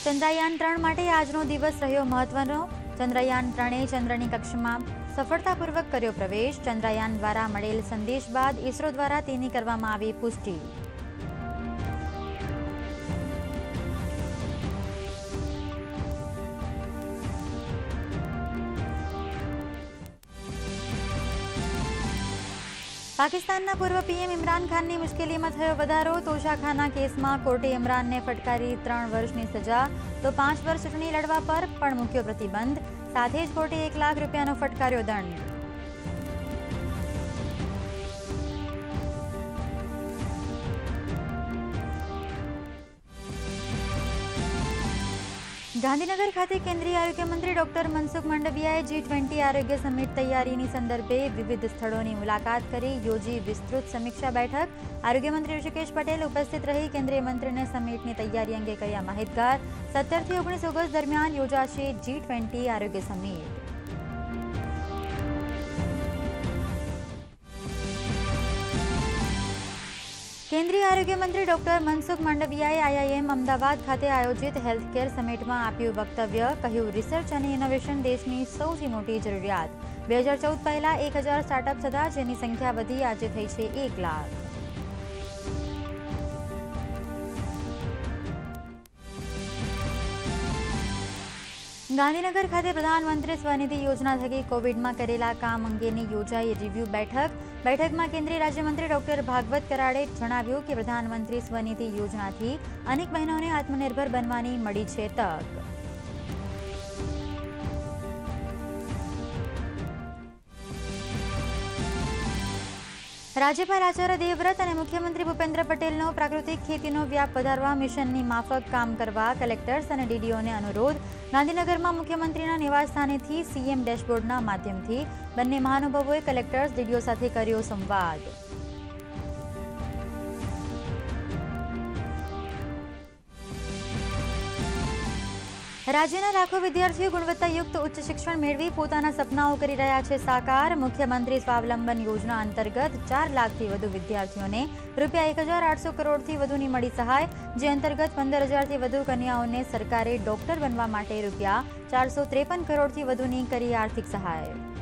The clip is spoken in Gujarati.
ચંદ્રયાન-3 માટે આજનો દિવસ રહ્યો મહત્વનો। ચંદ્રયાન-3એ ચંદ્રની કક્ષામાં સફળતાપૂર્વક કર્યો પ્રવેશ। ચંદ્રયાન દ્વારા મળેલ સંદેશ બાદ ઇસરો દ્વારા તેની કરવામાં આવી પુષ્ટિ। પાકિસ્તાનના પૂર્વ પીએમ ઇમરાન ખાનની મુશ્કેલીમાં થયો વધારો। તોશાખાના કેસમાં કોર્ટે ઇમરાનને ફટકારી 3 વર્ષની સજા તો 5 વર્ષ ચૂંટણી લડવા પર પણ મૂક્યો પ્રતિબંધ। સાથે જ કોર્ટે 1 લાખ રૂપિયાનો ફટકાર્યો દંડ। ગાંધીનગર ખાતે કેન્દ્રીય આરોગ્ય મંત્રી ડોક્ટર મનસુખ માંડવિયાએ G20 આરોગ્ય સમિટ તૈયારીની સંદર્ભે વિવિધ સ્થળોની મુલાકાત કરી યોજી વિસ્તૃત સમીક્ષા બેઠક। આરોગ્ય મંત્રી ઋષિકેશ પટેલ ઉપસ્થિત રહી કેન્દ્રીય મંત્રીને સમિટની તૈયારી અંગે કર્યા માહિતગાર। 17 થી 19 ઓગસ્ટ દરમિયાન યોજાશે G20 આરોગ્ય સમિટ। કેન્દ્રીય આરોગ્ય મંત્રી ડોક્ટર મનસુખ માંડવિયાએ IIM અમદાવાદ ખાતે આયોજિત હેલ્થકેર સમિટમાં આપ્યું વક્તવ્ય। કહ્યું, રિસર્ચ અને ઇનોવેશન દેશની સૌથી મોટી જરૂરિયાત। 2014 પહેલા 1000 સ્ટાર્ટઅપ્સ હતા, જેની સંખ્યા વધી આજે થઈ છે 1 લાખ। ગાંધીનગર ખાતે પ્રધાનમંત્રી સ્વનિધિ યોજના થકી કોવિડમાં કરેલા કામ અંગેની યોજાઈ રિવ્યુ બેઠક। બેઠકમાં કેન્દ્રીય રાજ્યમંત્રી ડોક્ટર ભાગવત કરાડે જણાવ્યું કે પ્રધાનમંત્રી સ્વનિધિ યોજનાથી અનેક બહેનોને આત્મનિર્ભર બનવાની મળી છે તક। રાજ્યપાલ આચાર્ય દેવવ્રત અને મુખ્યમંત્રી ભૂપેન્દ્ર પટેલનો પ્રાકૃતિક ખેતીનો વ્યાપ વધારવા મિશનની માફક કામ કરવા કલેક્ટર્સ અને DDOને અનુરોધ। ગાંધીનગરમાં મુખ્યમંત્રીના નિવાસસ્થાનેથી CM ડેશબોર્ડના માધ્યમથી બંને મહાનુભાવોએ કલેક્ટર્સ DDO સાથે કર્યો સંવાદ। રાજ્યના લાખો વિદ્યાર્થીઓ ગુણવત્તાયુક્ત ઉચ્ચ શિક્ષણ મેળવી પોતાના સપનાઓ કરી રહ્યા છે સાકાર। મુખ્યમંત્રી સ્વાવલંબન યોજના અંતર્ગત 4 લાખથી વધુ વિદ્યાર્થીઓને ₹1,800 કરોડથી વધુની મળી સહાય, જે અંતર્ગત 15,000થી વધુ કન્યાઓને સરકારે ડોક્ટર બનવા માટે ₹453 કરોડથી વધુની કરી આર્થિક સહાય।